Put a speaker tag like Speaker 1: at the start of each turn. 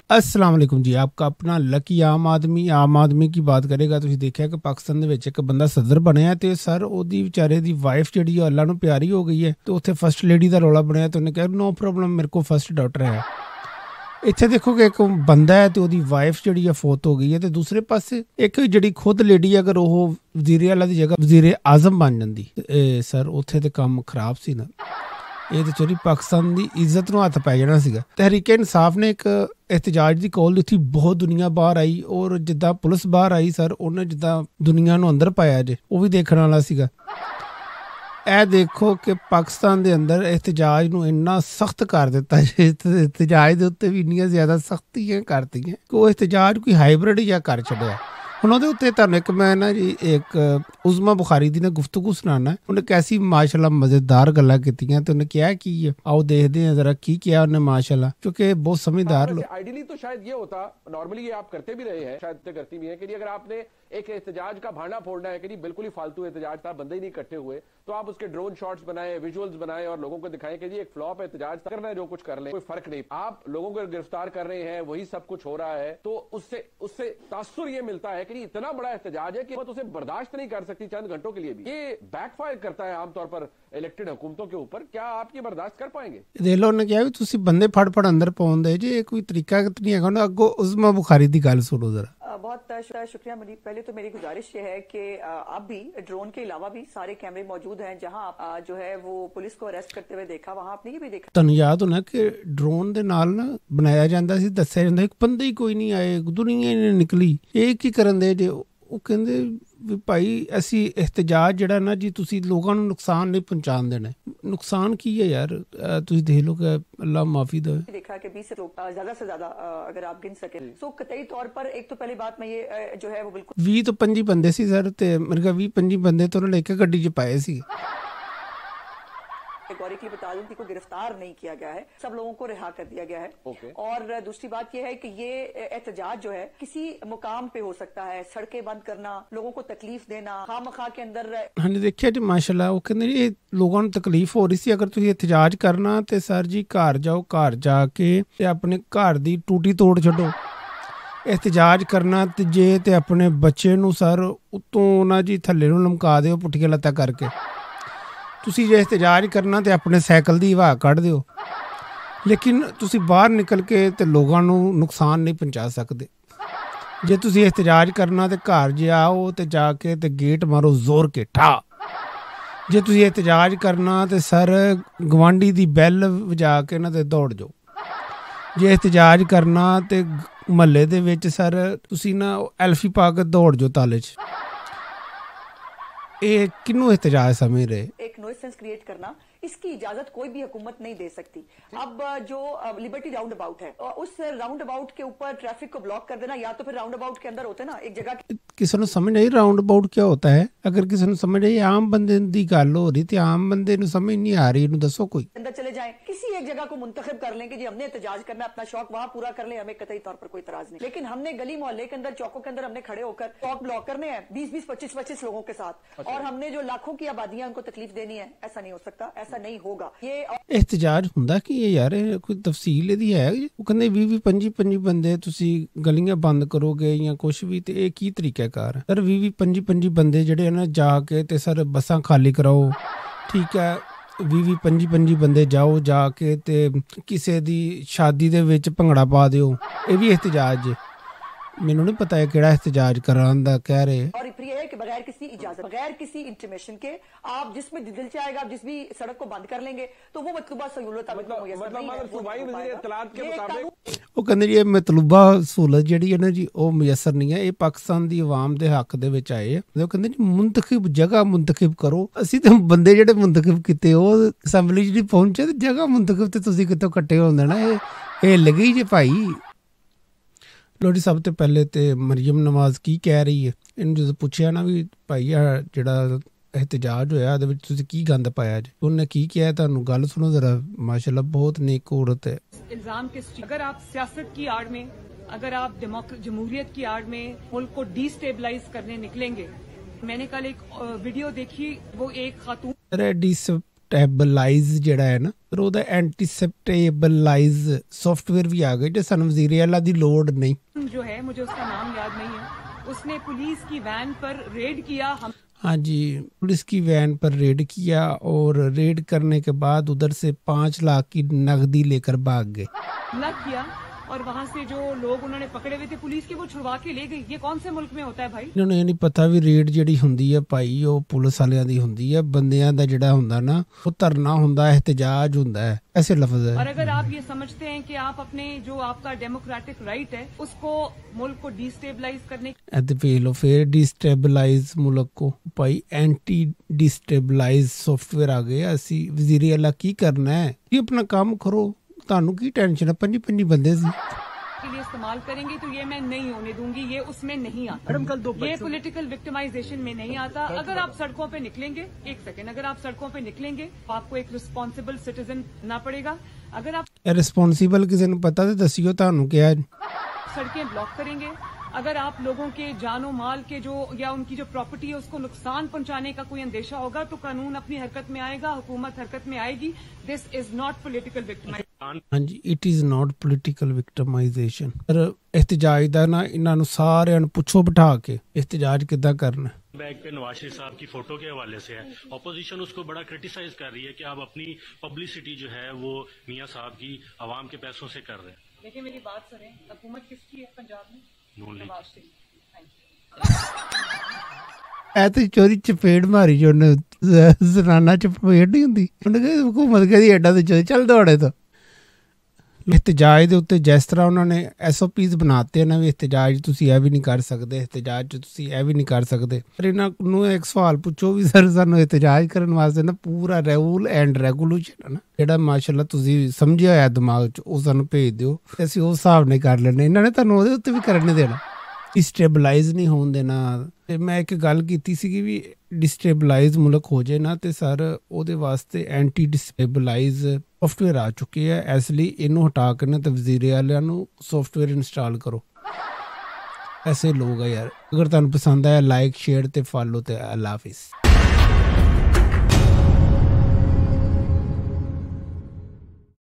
Speaker 1: अस्सलाम वालेकुम जी। आपका अपना लकी आम आदमी की बात करेगा। ਤੁਸੀਂ ਦੇਖਿਆ ਕਿ ਪਾਕਿਸਤਾਨ ਦੇ ਵਿੱਚ ਇੱਕ ਬੰਦਾ ਸਦਰ ਬਣਿਆ ਤੇ ਸਰ ਉਹਦੀ ਵਿਚਾਰੇ ਦੀ ਵਾਈਫ ਜਿਹੜੀ ਹੈ ਅੱਲਾ ਨੂੰ ਪਿਆਰੀ ਹੋ ਗਈ ਹੈ ਤੇ ਉੱਥੇ ਫਸਟ ਲੇਡੀ ਦਾ ਰੌਲਾ ਬਣਿਆ ਤੇ ਉਹਨੇ ਕਿਹਾ ਨੋ ਪ੍ਰੋਬਲਮ ਮੇਰੇ ਕੋਲ ਫਸਟ ਡਾਟਰ ਹੈ। ਇੱਥੇ ਦੇਖੋ ਕਿ ਇੱਕ ਬੰਦਾ ਹੈ ਤੇ ਉਹਦੀ ਵਾਈਫ ਜਿਹੜੀ ਹੈ ਫੌਤ ਹੋ ਗਈ ਹੈ ਤੇ ਦੂਸਰੇ ਪਾਸੇ ਇੱਕ ਜਿਹੜੀ ਖੁਦ ਲੇਡੀ ਅਗਰ ਉਹ ਵਜ਼ੀਰ ਆਲਾ ਦੀ ਜਗ੍ਹਾ ਵਜ਼ੀਰ ਆਜ਼ਮ ਬਣ ਜਾਂਦੀ ਸਰ ਉੱਥੇ ਤੇ ਕੰਮ ਖਰਾਬ ਸੀ ਨਾ। ਇਹ ਤੇ ਚੋਰੀ ਪਾਕਿਸਤਾਨ ਦੀ ਇੱਜ਼ਤ ਨੂੰ ਹੱਥ ਪੈ ਜਾਣਾ ਸੀਗਾ। ਤਹਿਰੀਕ ਇਨਸਾਫ ਨੇ ਇੱਕ एहतजाज की कॉल दी थी, बहुत दुनिया बाहर आई और जिद्दां पुलिस बाहर आई सर उन्हें जिद्दां दुनिया नूं अंदर पाया जे वो भी देखने वाला सीगा। ਇਹ ਦੇਖੋ ਕਿ ਪਾਕਿਸਤਾਨ ਦੇ ਅੰਦਰ ਇhtਜਾਜ ਨੂੰ ਇੰਨਾ ਸਖਤ ਕਰ ਦਿੱਤਾ ਜੇ ਇhtਜਾਜ ਦੇ ਉੱਤੇ ਵੀ ਇੰਨੀਆਂ ਜ਼ਿਆਦਾ ਸਖਤੀਆਂ ਕਰਤੀਆਂ ਕਿ ਉਹ ਇhtਜਾਜ ਕੋਈ ਹਾਈਬ੍ਰਿਡ ਜਿਹਾ ਕਰ ਛੱਡਿਆ। ਹੁਣ ਉਹਦੇ ਉੱਤੇ ਤੁਹਾਨੂੰ ਇੱਕ ਮੈਂ ਨਾ ਜੀ ਇੱਕ ਉਜ਼ਮਾ ਬੁਖਾਰੀ ਦੀ ਨਾ ਗੁਫ਼ਤਗੂ ਸੁਣਾਉਣਾ। ਉਹਨੇ ਕੈਸੀ ਮਾਸ਼ਾਅੱਲਾ ਮਜ਼ੇਦਾਰ ਗੱਲਾਂ ਕੀਤੀਆਂ ਤੇ ਉਹਨੇ ਕਿਹਾ ਕੀ ਹੈ, ਆਓ ਦੇਖਦੇ हैं जरा की किया उन्हें माशाल्लाह, क्योंकि बहुत समझदार लोग।
Speaker 2: आइडियली तो शायद ये होता, नॉर्मली ये आप करते भी रहे हैं, शायद करती भी हैं कि अगर आपने एक एहतजाज का भांडा फोड़ना है कि नहीं बिल्कुल ही फालतू एहतजाज था, बंदे ही नहीं इकट्ठे हुए, तो आप उसके ड्रोन शॉट्स बनाए, विजुअल्स बनाए और लोगों को दिखाएं कि जी एक फ्लॉप एहतजाज करना है, जो कुछ कर ले कोई फर्क नहीं। आप लोगों को गिरफ्तार कर रहे हैं, वही सब कुछ हो रहा है, तो उससे तासुर ये मिलता है कि नहीं इतना बड़ा एहतजाज है कि उसे बर्दाश्त नहीं कर सकती चंद घंटों के लिए भी। ये बैकफायर करता है आमतौर पर इलेक्टेड हुकूमतों के ऊपर। क्या आप ये बर्दाश्त कर पाएंगे?
Speaker 1: देख लो ने क्या भी तुसी बंदे फड़ अंदर पाउंदे जे कोई तरीका नहीं है ना। अगो उस्मा बुखारी दी गल सुनो जरा।
Speaker 3: बहुत शुक्रिया मुनीब। पहले तो मेरी गुजारिश ये है कि आप भी ड्रोन के अलावा भी सारे कैमरे मौजूद हैं जहां आप जो है वो पुलिस को अरेस्ट करते हुए देखा, वहां आपने ये भी देखा।
Speaker 1: ਤੁਹਾਨੂੰ याद होना कि ड्रोन ਦੇ ਨਾਲ ਨਾ ਬਣਾਇਆ ਜਾਂਦਾ ਸੀ, ਦੱਸਿਆ ਜਾਂਦਾ ਇੱਕ ਬੰਦੇ ਹੀ ਕੋਈ ਨਹੀਂ ਆਏ, ਦੁਨੀਆ ਹੀ ਨਹੀਂ ਨਿਕਲੀ, ਇਹ ਕੀ ਕਰਨ ਦੇ ਜੇ। ਉਹ ਕਹਿੰਦੇ ਵੀ ਭਾਈ ਅਸੀਂ ਇhtਜਾਜ ਜਿਹੜਾ ਨਾ ਜੀ ਤੁਸੀਂ ਲੋਕਾਂ ਨੂੰ ਨੁਕਸਾਨ ਨਹੀਂ ਪਹੁੰਚਾਉਣ ਦੇਣਾ। ਨੁਕਸਾਨ ਕੀ है यार, ਤੁਸੀਂ ਦੇਖ ਲਓ कि अल्लाह माफी दे।
Speaker 3: देखा कि 20 से ज्यादा से ज्यादा अगर आप गिन सके तो कतई तौर पर एक तो पहली बात मैं ये जो है वो बिल्कुल
Speaker 1: 20 ਤੋਂ 25 ਬੰਦੇ ਸੀ ਸਰ ਤੇ ਮੇਰੇ ਕੋਲ 20-25 ਬੰਦੇ ਤੋਂ ਉਹਨਾਂ ਨੇ ਇੱਕ ਗੱਡੀ 'ਚ ਪਾਏ ਸੀ।
Speaker 3: गौरी के लिए बता दूं कि कोई गिरफ्तार नहीं किया गया है, सब लोगों को रिहा कर दिया गया है। और दूसरी बात यह है कि ये एहतजाज जो है किसी मुकाम पे हो सकता है, सड़कें बंद करना, लोगों को तकलीफ देना, खामखा के अंदर।
Speaker 1: हाँ देखिए जी माशाल्लाह, वो कहते ये लोगों को तकलीफ हो रही सी, अगर तुम एहतजाज करना तो सर जी घर जाओ, घर जाके अपने घर की टूटी तोड़ छो। एहतजाज करना ते जे ते अपने बच्चे नूं सर उत्तों ना जी थल्ले नूं लमका दिओ पुट्ठियां लत्तां करके। ਤੁਸੀਂ ਜੇ ਇhtਜਾਜ ਕਰਨਾ ਤੇ ਆਪਣੇ ਸਾਈਕਲ ਦੀ ਹਵਾ ਕੱਢ ਦਿਓ, ਲੇਕਿਨ ਤੁਸੀਂ ਬਾਹਰ ਨਿਕਲ ਕੇ ਤੇ ਲੋਕਾਂ ਨੂੰ ਨੁਕਸਾਨ ਨਹੀਂ ਪਹੁੰਚਾ ਸਕਦੇ। ਜੇ ਤੁਸੀਂ ਇhtਜਾਜ ਕਰਨਾ ਤੇ ਘਰ ਜਾਓ ਤੇ ਜਾ ਕੇ ਤੇ ਗੇਟ ਮਾਰੋ ਜ਼ੋਰ ਕੇ ਠਾ। ਜੇ ਤੁਸੀਂ ਇhtਜਾਜ ਕਰਨਾ ਤੇ ਸਰ ਗਵਾਂਢੀ ਦੀ ਬੈਲ ਵਜਾ ਕੇ ਨਾ ਤੇ ਦੌੜ ਜਾਓ। ਜੇ ਇhtਜਾਜ ਕਰਨਾ ਤੇ ਮਹੱਲੇ ਦੇ ਵਿੱਚ ਸਰ ਤੁਸੀਂ ਨਾ ਐਲਫੀ ਪਾ ਕੇ ਦੌੜ ਜਾਓ ਤਾਲੇ 'ਚ। ये किन्नू एहतजाज समझ रहे?
Speaker 3: एक नॉइसेंस क्रिएट करना, इसकी इजाजत कोई भी हुकूमत नहीं दे सकती। अब जो लिबर्टी राउंड अबाउट है, उस राउंड अबाउट के ऊपर ट्रैफिक को ब्लॉक कर देना, या तो फिर राउंड अबाउट के अंदर होते ना एक जगह।
Speaker 1: किसी ने समझ नहीं राउंड अबाउट क्या होता है। अगर किसी ने समझ नहीं, आम बंदे दी गल हो रही थी, आम बंदे नु समझ नहीं आ रही, नु दसो कोई
Speaker 3: अंदर चले जाएं, किसी एक जगह को मुंतखब कर लें कि जी हमने एहतजाज करना है, अपना शौक वहां पूरा कर लें, हमें कतई तौर पर कोई इतराज नहीं। लेकिन हमने गली मोहल्ले के अंदर, चौकों के अंदर हमने खड़े होकर चौक ब्लॉक करने हैं 20-20, 25-25 लोगों के साथ, और हमने जो लाखों की आबादियां उनको तकलीफ देनी है, ऐसा नहीं हो सकता, ऐसा नहीं होगा।
Speaker 1: एहतजाज ਹੁੰਦਾ ਕੀ ਹੈ ਯਾਰ, ਕੋਈ ਤਫਸੀਲ ਇਹਦੀ ਹੈ? ਉਹ ਕਹਿੰਦੇ 20-25 ਬੰਦੇ ਤੁਸੀਂ ਗਲੀਆਂ ਬੰਦ ਕਰੋਗੇ ਜਾਂ ਕੁਛ ਵੀ, ਤੇ ਇਹ ਕੀ ਤਰੀਕਾ ਕਾਰ ਹੈ ਸਰ? 20-25 ਬੰਦੇ ਜਿਹੜੇ ਨਾ ਜਾ ਕੇ ਤੇ ਸਰ ਬੱਸਾਂ ਖਾਲੀ ਕਰਾਓ, ਠੀਕ ਹੈ। 20-25 ਬੰਦੇ ਜਾਓ, ਜਾ ਕੇ ਤੇ ਕਿਸੇ ਦੀ ਸ਼ਾਦੀ ਦੇ ਵਿੱਚ ਭੰਗੜਾ ਪਾ ਦਿਓ, ਇਹ ਵੀ एहतजाज है। मैनू नहीं पता है केड़ा एहतजाज कराने दा कह रहे।
Speaker 3: और ये है कि बगैर किसी इजाजत, बगैर किसी इंटीमेशन के आप जिसमें दिल चाहेगा आप जिस भी सड़क को बंद कर लेंगे तो वो मतलूबा सहूलत
Speaker 1: ਉਹ ਕਹਿੰਦੇ ਜੀ ਇਹ ਮਤਲੂਬਾ ਸਹੂਲਤ ਜਿਹੜੀ ਹੈ ਨਾ ਜੀ ਉਹ ਮੁਯੱਸਰ ਨਹੀਂ ਹੈ। ਇਹ ਪਾਕਿਸਤਾਨ ਦੀ ਆਵਾਮ ਦੇ ਹੱਕ ਦੇ ਵਿੱਚ ਆਏ ਆ। ਉਹ ਕਹਿੰਦੇ ਜੀ ਮੁੰਤਖਬ ਜਗ੍ਹਾ ਮੁੰਤਖਬ ਕਰੋ। ਅਸੀਂ ਤੇ ਬੰਦੇ ਜਿਹੜੇ ਮੁੰਤਖਬ ਕੀਤੇ ਉਹ ਅਸੈਂਬਲੀ 'ਚ ਨਹੀਂ ਪਹੁੰਚੇ ਤੇ ਜਗ੍ਹਾ ਮੁੰਤਖਬ ਤੇ ਤੁਸੀਂ ਕਿੱਥੋਂ ਇਕੱਠੇ ਹੁੰਦੇ ਨਾ। ਇਹ ਲੱਗੀ ਜੇ ਭਾਈ। ਲੋੜੀ ਸਭ ਤੋਂ ਪਹਿਲੇ ਤੇ ਮਰੀਮ ਨਵਾਜ਼ ਕੀ ਕਹਿ ਰਹੀ ਹੈ, ਇਹਨੂੰ ਜਦੋਂ ਪੁੱਛਿਆ ਨਾ ਵੀ ਭਾਈ ਆ ਜਿਹੜਾ एहतजाज होया ਉਹਦੇ ਵਿੱਚ ਤੁਸੀਂ ਕੀ ਗੰਦ ਪਾਇਆ ਜੀ, ਉਹਨੇ ਕੀ ਕਿਹਾ ਤੁਹਾਨੂੰ ਗੱਲ ਸੁਣੋ जरा। माशाल्लाह बहुत नेक औरत है।
Speaker 4: इल्जाम किस, अगर आप सियासत की आड़ में, अगर आप जमहूरियत की आड़ में मुल्क को डिस्टेबलाइज करने निकलेंगे। मैंने कल एक वीडियो देखी, वो एक खातून
Speaker 1: ਸਟੈਬਲਾਈਜ਼ ਜਿਹੜਾ ਹੈ ਨਾ, ਫਿਰ ਉਹਦਾ ਐਂਟੀ ਸਟੈਬਲਾਈਜ਼ ਸੌਫਟਵੇयर ਵੀ ਆ ਗਏ, ਜੇ ਸਾਨੂੰ ਵਜ਼ੀਰ ਆਲਾ ਦੀ ਲੋੜ नहीं।
Speaker 4: जो है मुझे उसका नाम याद नहीं है, उसने पुलिस की वैन पर रेड किया। हम
Speaker 1: हाँ जी, पुलिस की वैन पर रेड किया और रेड करने के बाद उधर से 5 लाख की नकदी लेकर भाग गए।
Speaker 4: हमला किया और वहाँ से जो लोग उन्होंने पकड़े हुए थे पुलिस के, वो छुड़वा के ले गई। ये कौन से मुल्क में होता है भाई?
Speaker 1: ਇਹਨਾਂ ਨੂੰ ਇਹ ਨਹੀਂ ਪਤਾ ਵੀ ਰੇਡ ਜਿਹੜੀ ਹੁੰਦੀ ਹੈ ਭਾਈ ਉਹ ਪੁਲਿਸ ਵਾਲਿਆਂ ਦੀ ਹੁੰਦੀ ਹੈ, ਬੰਦਿਆਂ ਦਾ ਜਿਹੜਾ ਹੁੰਦਾ ਨਾ ਉਹ ਧਰਨਾ ਹੁੰਦਾ, ਇhtਜਾਜ ਹੁੰਦਾ ਹੈ, ऐसे लफ्ज है।
Speaker 4: और अगर आप ये समझते हैं कि आप अपने जो आपका डेमोक्रेटिक राइट है उसको मुल्क को डिस्टेबलाइज करने
Speaker 1: ऐसे ਵੇਖ ਲਓ ਫਿਰ डिस्टेबलाइज मुल्क को भाई एंटी डिस्टेबलाइज सॉफ्टवेयर आ गया। ਅਸੀਂ ਵਜ਼ੀਰ ਆਲਾ ਕੀ करना है, ये अपना काम करो, ਤੁਹਾਨੂੰ ਕੀ टेंशन है, 5 ਬੰਦੇ ਸੀ
Speaker 4: के लिए इस्तेमाल करेंगे तो ये मैं नहीं होने दूंगी। ये उसमें नहीं आता, ये पॉलिटिकल विक्टिमाइजेशन में नहीं आता। अगर आप सड़कों पे निकलेंगे, एक सेकेंड, अगर आप सड़कों पे निकलेंगे तो आपको एक रिस्पॉन्सिबल सिटीजन बनना पड़ेगा। अगर आप
Speaker 1: रिस्पॉन्सिबल किसी ने पता तो दसियो, ਤੁਹਾਨੂੰ ਕਿਹਾ
Speaker 4: सड़कें ब्लॉक करेंगे, अगर आप लोगों के जानो माल के जो या उनकी जो प्रॉपर्टी है उसको नुकसान पहुंचाने का कोई अंदेशा होगा तो कानून अपनी हरकत में आएगा, हुकूमत हरकत में आएगी। This is not political victimisation.
Speaker 1: हाँ जी, it is not political victimisation. पर एहतजाज ਦਾ ਨਾ ਇਹਨਾਂ ਨੂੰ ਸਾਰਿਆਂ ਨੂੰ ਪੁੱਛੋ ਬਿਠਾ ਕੇ एहतजाज कितना करना।
Speaker 5: बैग पे नवाज शरीफ साहब की फोटो के हवाले से है, ऑपोजिशन उसको बड़ा क्रिटिसाइज कर रही है कि आप अपनी पब्लिसिटी जो है वो मियां साहब की आवाम के पैसों से कर रहे हैं।
Speaker 4: देखिए मेरी बात सुने, हुकूमत किसकी है पंजाब में?
Speaker 5: Noon League.
Speaker 4: Nawaz Sharif. Thank you.
Speaker 1: ਐ ਤੇ ਚੋਰੀ ਚਪੇੜ ਮਾਰੀ ਜੋ ਉਹਨੇ, ਜ਼ਨਾਨਾ ਚਪੇੜ ਨਹੀਂ ਹੁੰਦੀ, ਉਹਨੇ ਕਿਹਾ ਹੁਕੂਮਤ ਕਹਿੰਦੀ ਐਡਾ ਤੇ ਚੋਰੀ ਚੱਲ ਦੌੜੇ ਤੋਂ। एहतजाज ਦੇ ਉੱਤੇ ਜਿਸ ਤਰ੍ਹਾਂ ਉਹਨਾਂ ਨੇ SOPs ਬਣਾਤੇ ਨਾ ਵੀ एहतजाज ਤੁਸੀਂ ਇਹ ਵੀ ਨਹੀਂ ਕਰ ਸਕਦੇ, एहतजाज 'ਚ ਤੁਸੀਂ ਇਹ ਵੀ ਨਹੀਂ ਕਰ ਸਕਦੇ। ਪਰ ਇਹਨਾਂ ਨੂੰ ਇੱਕ ਸਵਾਲ ਪੁੱਛੋ ਵੀ ਸਰ ਸਾਨੂੰ एहतजाज ਕਰਨ ਵਾਸਤੇ ਨਾ ਪੂਰਾ ਰੂਲ ਐਂਡ ਰੈਗੂਲੇਸ਼ਨ ਹੈ ਨਾ ਜਿਹੜਾ ਮਾਸ਼ਾਅੱਲਾ ਤੁਸੀਂ ਸਮਝਿਆ ਹੋਇਆ ਦਿਮਾਗ 'ਚ, ਉਹ ਸਾਨੂੰ ਭੇਜ ਦਿਓ, ਅਸੀਂ ਉਸ ਹਿਸਾਬ ਨਾਲ ਕਰ ਲੈਣੇ। ਇਹਨਾਂ ਨੇ ਤੁਹਾਨੂੰ ਉਹਦੇ ਉੱਤੇ ਵੀ ਕਰਨ ਨਹੀਂ ਦੇਣਾ, डिस्टेबलाइज नहीं होने देना। ते मैं एक गल कीती सी कि भी डिस्टेबलाइज मुल्क हो जाए ना तो सर ਉਹਦੇ ਵਾਸਤੇ एंटी डिस्टेबलाइज सॉफ्टवेयर आ चुके हैं, इसलिए इनू हटा के ना तो वजीर आलिया नू सॉफ्टवेयर इंस्टॉल करो। ऐसे लोग है यार। अगर तुहानू पसंद आया लाइक शेयर ते फॉलो ते अल्लाह हाफिज़।